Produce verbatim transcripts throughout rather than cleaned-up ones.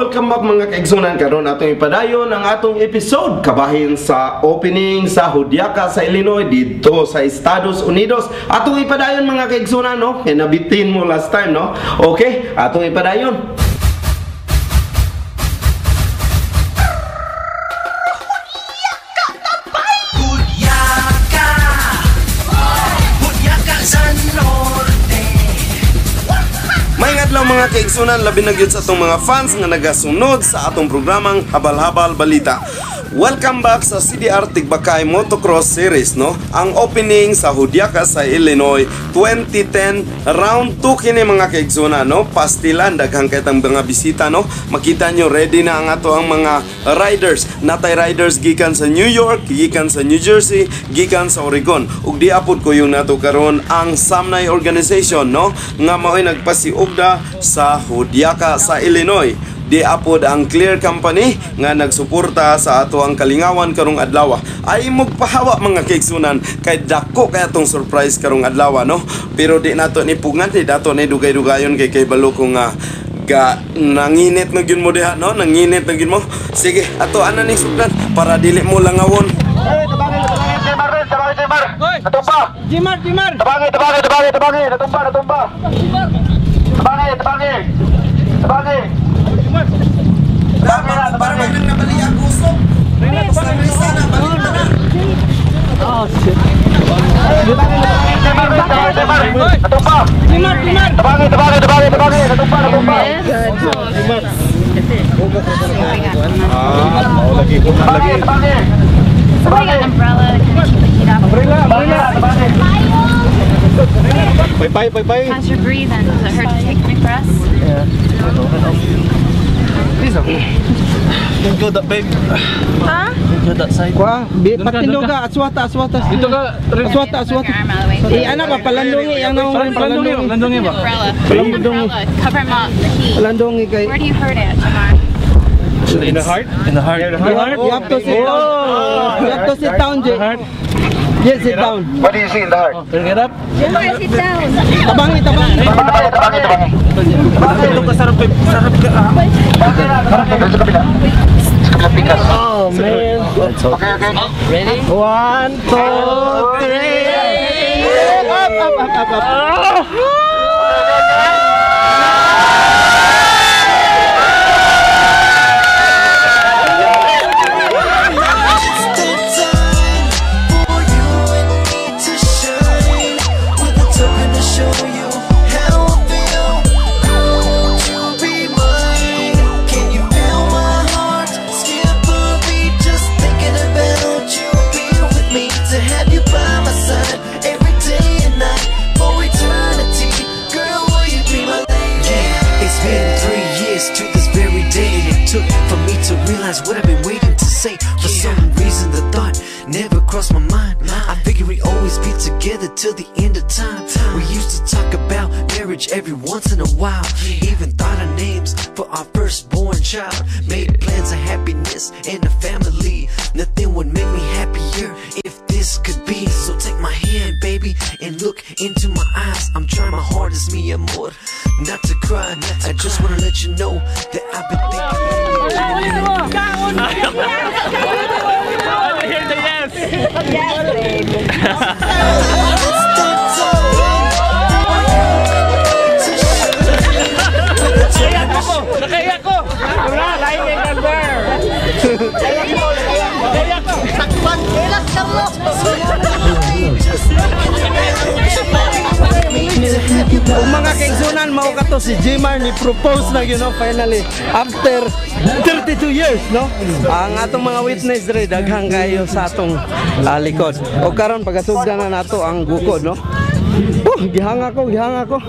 welcome back mga kaigsunan. Karon atong ipadayon ang atong episode kabahin sa opening sa Judiaca sa Illinois dito sa Estados Unidos. Atong ipadayon mga kaigsunan, no? Kaya nabitin mo last time, no? Okay, atong ipadayon. Lang mga kaigsunan, labi na gyud sa atong mga fans nga nagasunod sa atong programang Habal-Habal Balita. Welcome back sa C D R Tigbakay Motocross Series, no? Ang opening sa Judiaca sa Illinois twenty ten, round two kini mga kaigsunan, no? Pastilan daghang kay tang mga bisita, no? Makita nyo ready na ang ato ang mga riders. Natay riders gikan sa New York, gikan sa New Jersey, gikan sa Oregon. Ug di apod ko yung nato karon ang Samnay Organization, no? Nga mao'y nagpasiugda sa Judiaca sa Illinois. Di apod ang Clear Company nga nagsuporta sa ato ang kalingawan karong adlaw. Ay magpahawa mga kaigsunan kay dako kay atong surprise karong adlaw, no? Pero di nato ni pugngan, di nato ni dugay-dugayon kay kay balo ko nga ga nanginit na gyud mo diha, no? Nanginit na gyud mo. Sige, ato ana ni sugdan para dili mo langawon. Eh, tabangin, tabangin, Jimar, tabangin, Jimar. Natumba. Jimar, Jimar. Tabangin, tabangin, tabangin, tabangin, natumba, natumba. Tabangin, tabangin. Tabangin. Dapat parang nang nabali ako usok. Sa risa na balik na na. Oh shit. Jimar, tabangin, Jimar. Natumba. Jimar, Jimar. Tabangin, tabangin, tabangin, tabangin, natumba, natumba. Jimar. Ah, mau lagi pun lagi. Tabangin. Somebody got an umbrella to kind of keep the heat off. Umbrella, umbrella, tabangin. Bye bye bye bye. How's your breathing? Does it hurt to take my breath? Please okay. Don't go that babe. Huh? Don't go that side. Wah, patindog ka, aswata, aswata. Dito ka. Aswata, Move aswata. your arm out of the way. Eh, ano ba, palandungi, ang nang Palandungi, palandungi ba? Umbrella. Bring an umbrella. Cover him up. The heat. Palandungi kay. Where do you hurt at, Jamar? In the heart? In the heart. You have, you have to sit down. You have to sit down, Jay. Jay, sit down. What do you see in the heart? Get up. Jamar, sit down. Tabangi, tabangi. Tabangin, tabangin, tabangin. Ito ka sarap sarap ka. Tabangin, sa kabila. Sa kabila pikas. Oh, man. Okay, okay. Ready? One, two, three. Up, up, up, up, up. What I've been waiting to say. For some reason the thought never crossed my mind. I figured we'd always be together till the end of time. We used to talk about marriage every once in a while. Even thought of names for our firstborn child. Made plans of happiness and a family. Nothing would make me happier if this could be. So take my hand, baby, and look into my eyes. I'm trying my hardest, mi amor, not to cry. I just wanna let you know that I've been thinking. I hear the yes. Yes, babe. Nakaya ko. Wala, lain kay Calver. Nakaya ko. Sakpan. Relax lang mo. Kung mga kaigsunan, mao ka to si Jimar ni propose na yun, no? Finally, after thirty-two years, no? Ang atong mga witness dre daghang kayo sa atong uh, likod. O karon pagasugdan na nato ang gukod, no? Oh, gihanga ko, gihanga ko.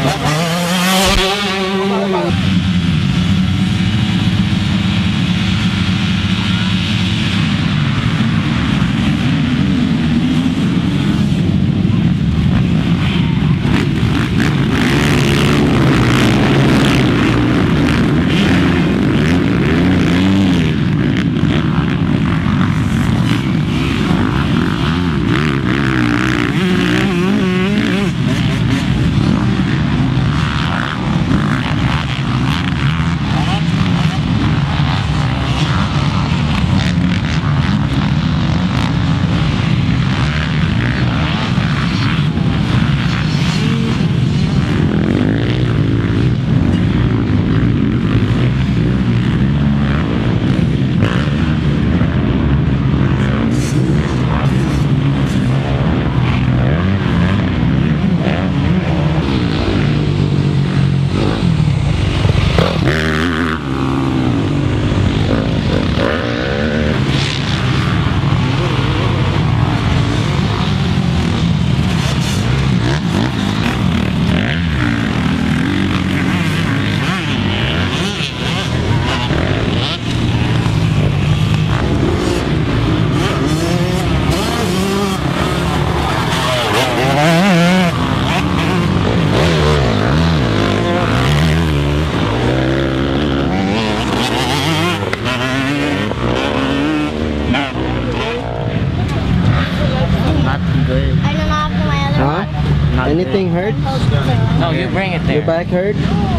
Anything hurt? No, you bring it Your there. back hurt?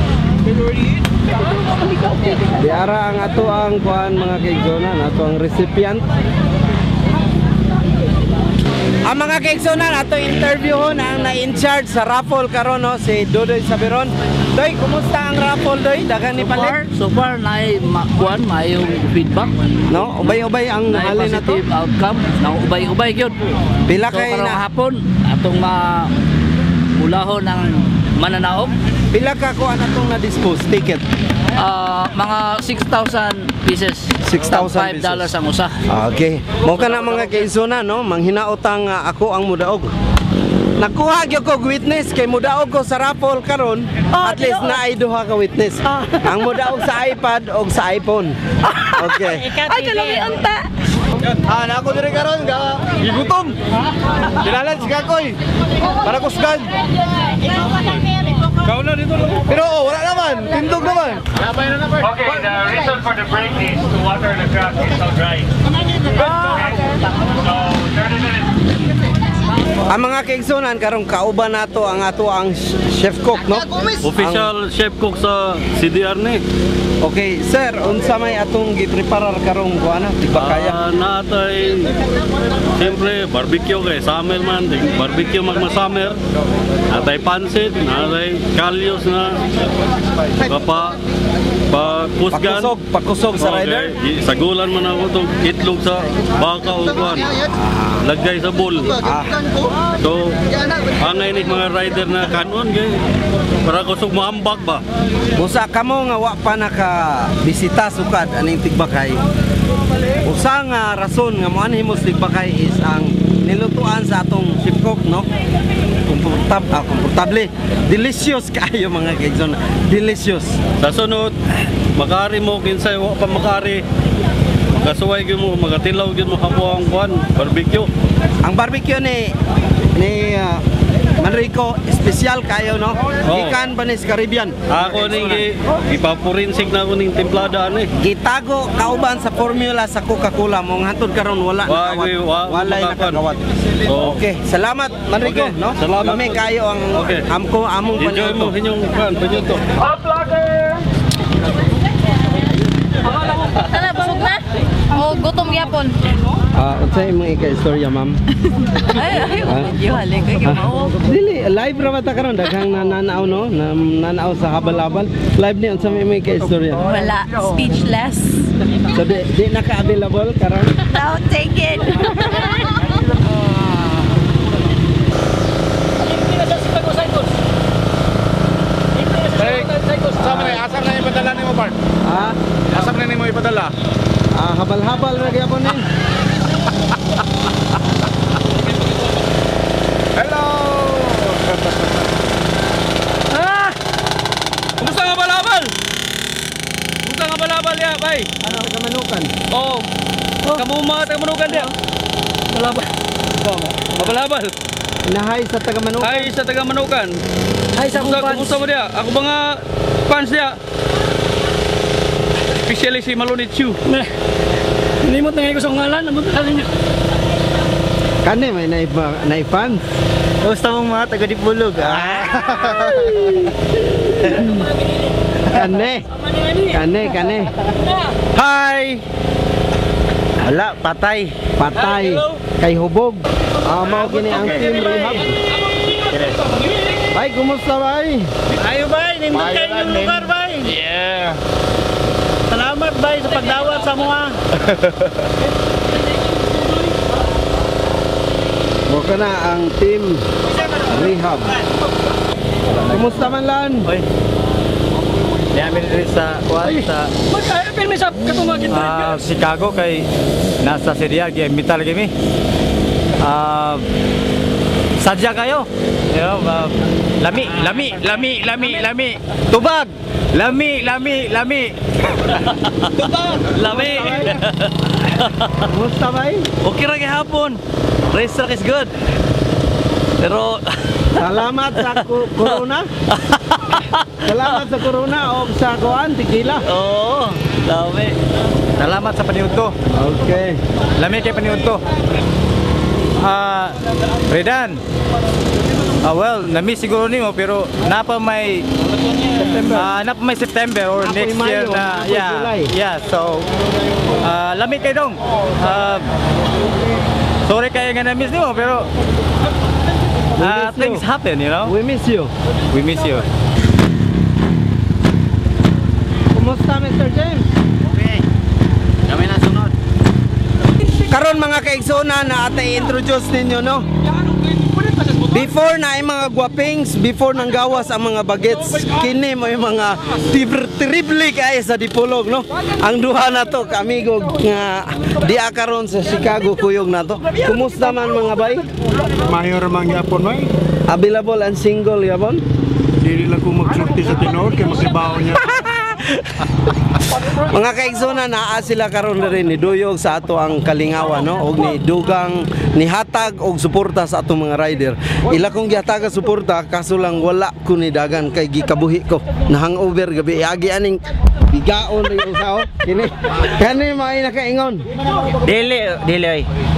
Di ara ang ato ang kuan mga kaigsonan, ato ang recipient. Ang mga kaigsonan, ato interviewon ang na-in-charge sa raffle karon no, si Dodoy Sabiron. Doy, kumusta ang raffle Doy? Dagan ni palit? So far, na kuan mayong feedback. No, ubay-ubay ang Na halin na to. positive outcome. Na ubay-ubay gyud. Pila So kay karong na hapon atong ma ulahon ng mananaog. pila ka kuan atong na-dispose ticket? Ah, mga six thousand pieces. six thousand five dollars ang usa. Okay. Mo ka na mga kaigsonan no, manghinaotang uh, ako ang mudaog. Nakuha gyud ko witness kay mudaog ko sa raffle karon. At least na ay duha ka witness. Ang mudaog sa iPad o sa iPhone. Okay. Ay, kalami unta. Ah, na ako dire karon ga gigutom. Dilalan si Kakoy. Para kusgan. Kaulan dito lang. Pero oh, wala naman, tindog naman. Okay, the reason for the break is to water the grass. It's so dry. Okay? So, thirty minutes. Ang mga kaigsonan karong kauban nato ang ato ang chef cook no. Official chef cook sa C D R ni. Okay, sir, unsa may atong gipreparar karong kuana tibakaya? Ah, natay siyempre barbecue kay summer man, di- barbecue magma-summer. Natay pansit, natay kalyos na papa pa kusgan. Pakusog, pakusog sa rider. Okay, i- sagulan man ako tong itlog sa baka o kuan. Lagay sa bowl. So, angay ni mga rider na kanon kay para kusog maambak ba. Busa kamo nga wa pa naka bisita sukad aning tigbakay. Usa nga rason nga mo anhimos tigbakay is ang nilutuan sa atong chef cook no. Komportable, ah, komportable. Delicious kayo mga kaigsonan. Delicious. Sa sunod, makari mo kinsay wa pa makari. Magasuway gyud mo, magatilaw gyud mo hapo ang kuan, barbecue. Ang barbecue ni ni ah, Manrico, espesyal kayo no. Gikan ba ni sa Caribbean? Ako ning gi- ipapurinsig na ako ning templada ani. Gitago kauban sa formula sa Coca-Cola mong hantod karon wala Wa- nakawat. wa- Walay makakwan. nakakawat. So, Okay, salamat Manrico Okay, no. salamat Kami po. kayo ang Okay. amko among enjoy mo panyo. inyong kuan, panyo Tara, busog na. O, gutom yapon. Ah, unsay imong ika-istorya ma'am? Ay, ay, Ah? yung halik kay Gimao. Dili live ra mata karon daghang nananaw no, Nam- nananaw sa habal-habal. Live ni unsa may imong ika-istorya? Wala, speechless. So di, di naka-available karon. Now, take it. Sama na, asam na ipadala ni mo, Bart. Ah, Asam na ni mo ipadala. ah habal-habal ra gyapon ni. Hello! Ah! Abalaban. Oh. Kamu mga taga-Manukan dia. Balabal. Abal-abal. Nahay sa taga-Manukan. Hai sa taga-Manukan. Hay sa Kumusta, fans. kumusta mo dia? Ako mga fans dia. Especially si Maloney Chu. Nah. Limot na ngayon ko sa ngalan, namot na niya. Kani may naip naifan. Gusto mong mga taga-Dipulog. Kani. Kani, kani. Hi! Wala, patay. Patay kay hubog. Ah, mao kini ang team rehab. Bay, kumusta bay? Ayo bay, nindot kayo yung lugar bay. Yeah. Salamat bay sa pagdawat sa mga. Mo kana ang team rehab. Kumusta man lan? Oy. Niyamin rin sa kuwan sa Magkaya film sa katumag kita. ah, Chicago kay nasa Syria gimbita lagi mi. Ah sadya kayo. Yo, uh, lami, lami, lami, lami, lami. Tubag. Lami, lami, lami. Tubag. Lami. Kumusta bay? Okay ra gihapon. Racetrack is good. Pero Salamat sa ku- corona. Salamat sa corona o sa kuan tequila. oo, lami. Salamat sa paniudto. Okay. Lami kay paniudto. Ah, Redan. Ah, well, nami siguro nimo pero napa may ah napa may September or Napoy next Mayo, year na napoy yeah. July. Yeah, so ah lami kay dong. Ah sorry kay nga na-miss nimo pero ah miss you. things happen, you know. We miss you. We miss you. Kumusta Mister James? Okay. Kami na sunod. Karon mga kaigsoon na atay introduce ninyo no. Before na ay mga guwapings, before nang gawas ang mga bagets, kini mo yung mga tib- terrible kay sa Dipolog no. Ang duha na to kamigo nga di karon sa Chicago kuyog na to. Kumusta man mga bay? Mayor mang yapon may. Available and single yapon? Dili lang ko magsulti sa tinod kay makibaw niya. Mga kaigsoon naa sila karon rin ni duyog sa ato ang kalingawan no og ni dugang ni hatag og suporta sa ato mga rider. Ila kong gihatagan suporta kaso lang wala ko ni dagan kay gikabuhi ko. Na hangover gabi agi aning bigaon ring usaw kini. Kani may nakaingon. Dili, dili ay.